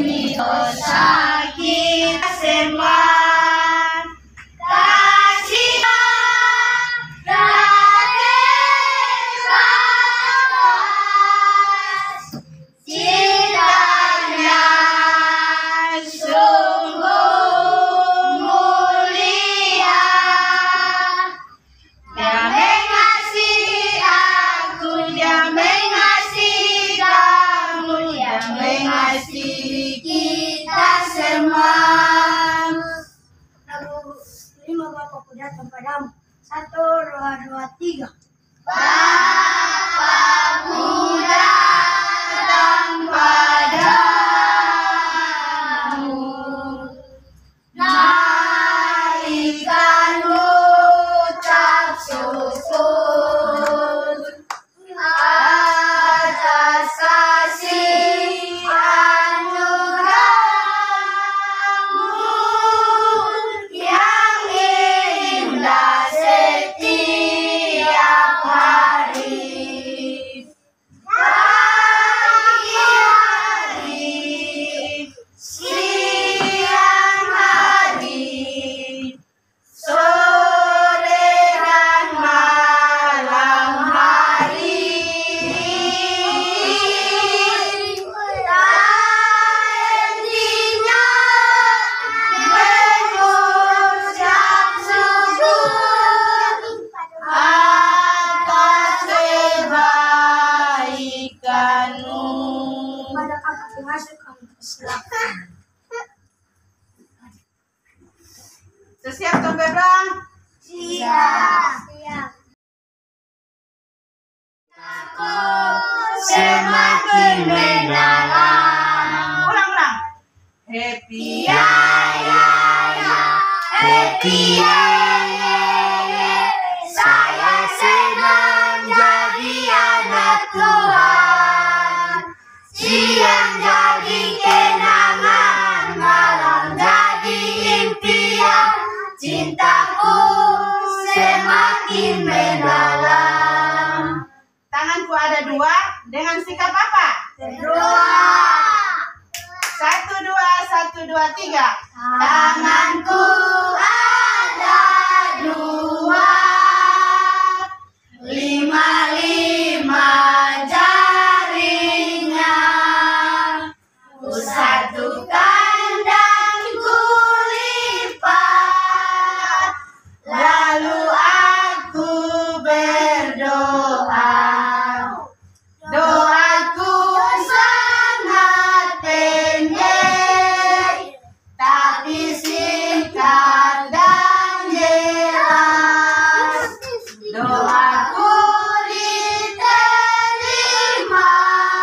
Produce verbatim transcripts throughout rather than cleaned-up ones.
demi dosa kita semua. Datang padamu. Satu, dua, dua, tiga. Bapakku datang padamu, naikkan ucap syukur atas kasih anugerah-Mu yang indah setiap hari. Pagi hari, siang hari, sore dan malam hari. Hentinya mengucap syukur atas kebaikan-Mu. Pada kakak masuk kamu silakan. Siap Tom Bebrang? Siap. Siap. Aku semakin mendalam. Ulang-ulang. Happy ya ya ya, happy ya ya ya. Saya senang jadi anak Tuhan. Siang jadi kenangan, malam jadi impian. Cintaku semakin mendalam. Tanganku ada dua, dengan sikap apa? Kedua. Satu dua, satu dua tiga. Tanganku ada dua, lima lima jarinya. Ku satukan dan ku lipat, lalu aku berdoa. Doaku sangat pendek, tapi singkat dan jelas. Doaku diterima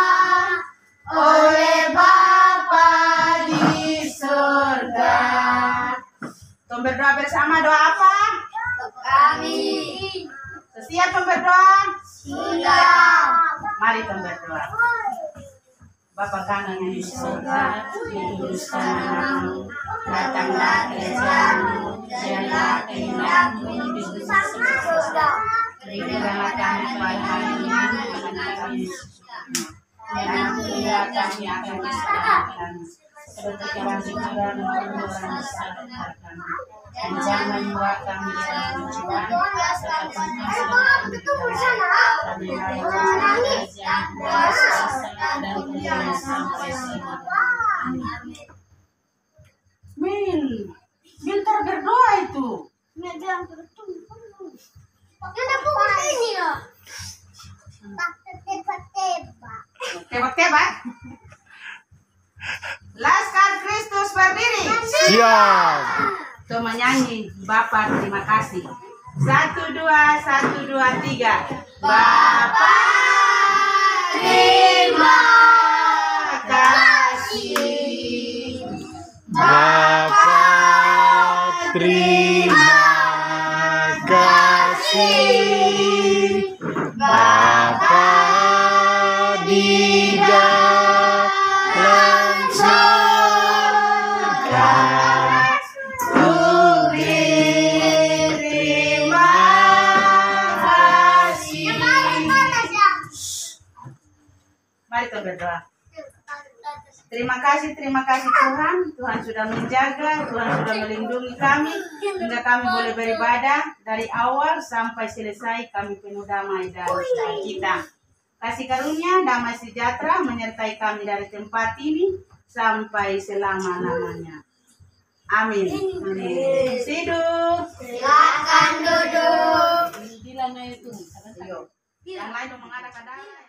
oleh Bapa di surga. Tom berdoa bersama. Doa apa? kami. Siap Tom berdoa? Siap. Mari Tom berdoa. Bapa kami yang di surga, dikuduskan namamu, datanglah kerajaanmu, jadilah kehendakmu di bumi seperti di surga. Berikanlah kami pada hari ini makanan kami, dan ampunilah kami akan kesalahan seperti kami juga mengampuni kesalahan kami. Dan jangan membawa kami dalam pencobaan, tetapi kami kami kerajaan, kuasa, dan kemuliaan sampai selamanya. Min, pintar berdoa itu. Ini bilang bertunggu. Ada buku ini ya. Tebak-tebak. Tebak-tebak. Laskar Kristus berdiri. Siap. Tuh menyanyi, Bapak terima kasih. Satu dua, satu dua tiga. Bapak terima kasih. Bapak terima kasih. Bapak di dalam surga. Mari kita berdoa. Terima kasih, terima kasih Tuhan. Tuhan sudah menjaga, Tuhan sudah melindungi kami hingga kami boleh beribadah dari awal sampai selesai. Kami penuh damai dan sukacita. Kasih karunia, damai sejahtera menyertai kami dari tempat ini sampai selama-lamanya. Amin. Amin. Sidu. Silakan duduk. Bilang itu. Yang lain mau mengadakan